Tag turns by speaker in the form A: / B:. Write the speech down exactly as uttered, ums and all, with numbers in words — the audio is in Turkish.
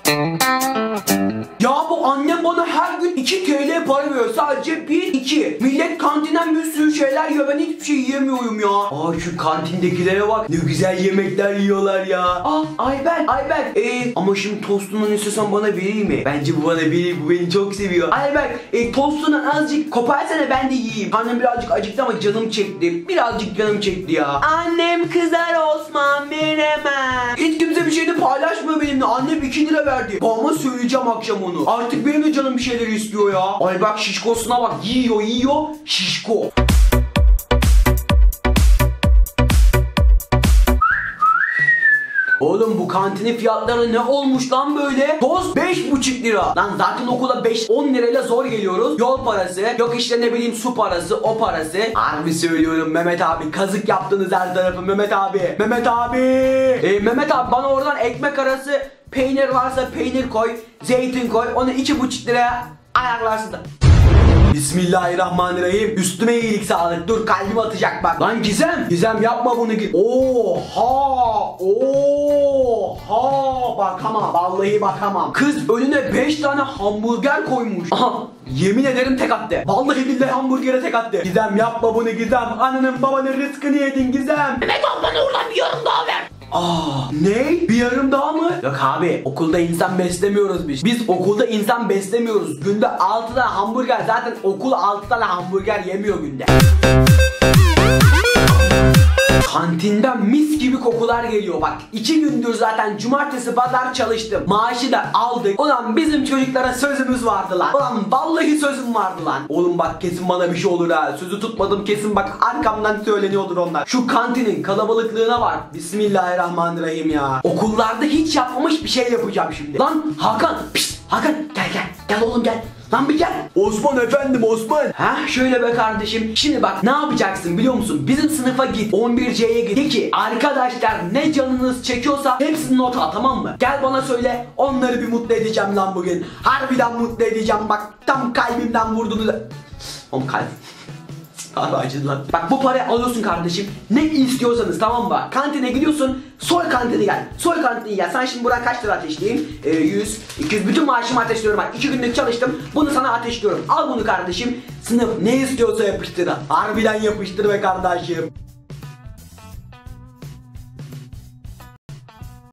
A: Ya bu annem bana her gün iki TL para veriyor. Sadece bir iki. Millet kantinden bir sürü şeyler yiyor. Ben hiçbir şey yiyemiyorum ya. Aa şu kantindekilere bak. Ne güzel yemekler yiyorlar ya. Aa Ayber, Ayber. Ee, ama şimdi tostundan istiyorsan bana vereyim mi? Bence bu bana verir. Bu beni çok seviyor. Ayber e, tostundan azıcık koparsana ben de yiyeyim. Annem birazcık acıktı ama canım çekti. Birazcık canım çekti ya. Annem kızar Osman veremem. Hiç kimse bir şeyini paylaşmıyor benimle. Annem iki lira verdi. Babama söyleyeceğim akşam onu. Artık benim de canım bir şeyler istiyor ya. Ay bak şişkosuna bak. Yiyor yiyor. Şişko. Oğlum bu kantinin fiyatları ne olmuş lan böyle? Tost beş buçuk lira. Lan zaten okula beş on lirayla zor geliyoruz. Yol parası, yok işte ne bileyim su parası, o parası. Harbi söylüyorum Mehmet abi, kazık yaptınız her tarafı Mehmet abi. Mehmet abi. Ee, Mehmet abi bana oradan ekmek arası peynir varsa peynir koy, zeytin koy. Onu iki buçuk liraya ayarlarsın da. Bismillahirrahmanirrahim. Üstüme iyilik sağlık. Dur kalbim atacak bak. Lan Gizem. Gizem yapma bunu. Oha. Oha. Bakamam. Vallahi bakamam. Kız önüne beş tane hamburger koymuş. Aha. Yemin ederim tek attı. Vallahi billahi hamburgere tek attı. Gizem yapma bunu Gizem. Ananın babanın rızkını yedin Gizem. Mehmet bana oradan bir yarım daha ver. Aa, ne? Bir yarım daha mı? Yok abi, okulda insan beslemiyoruz biz. Biz okulda insan beslemiyoruz. Günde altı tane hamburger, zaten okul altı tane hamburger yemiyor günde. Kantinden mis gibi kokular geliyor bak. iki gündür zaten cumartesi pazar çalıştım. Maaşı da aldık. Ulan bizim çocuklara sözümüz vardı lan. Ulan vallahi sözüm vardı lan. Oğlum bak kesin bana bir şey olur ha. Sözü tutmadım kesin bak arkamdan söyleniyordur onlar. Şu kantinin kalabalıklığına var. Bismillahirrahmanirrahim ya. Okullarda hiç yapmamış bir şey yapacağım şimdi. Lan Hakan. Pişt, Hakan gel gel. Gel oğlum gel. Lan bir gel. Osman efendim Osman. Heh şöyle be kardeşim. Şimdi bak ne yapacaksın biliyor musun? Bizim sınıfa git. on bir C'ye git. De ki arkadaşlar ne canınız çekiyorsa hepsini not al, tamam mı? Gel bana söyle. Onları bir mutlu edeceğim lan bugün. Harbiden mutlu edeceğim. Bak tam kalbimden vurdunuz. Oğlum kalbim. Abi acıdı lan. Bak bu parayı alıyorsun kardeşim. Ne istiyorsanız, tamam mı? Kantine gidiyorsun. Soy kantini gel. Soy kantini gel. Sen şimdi buraya kaç lira ateşleyeyim? Ee, yüz, iki yüz. Bütün maaşımı ateşliyorum bak. iki günlük çalıştım. Bunu sana ateşliyorum. Al bunu kardeşim. Sınıf ne istiyorsa yapıştır. Harbiden yapıştır be kardeşim.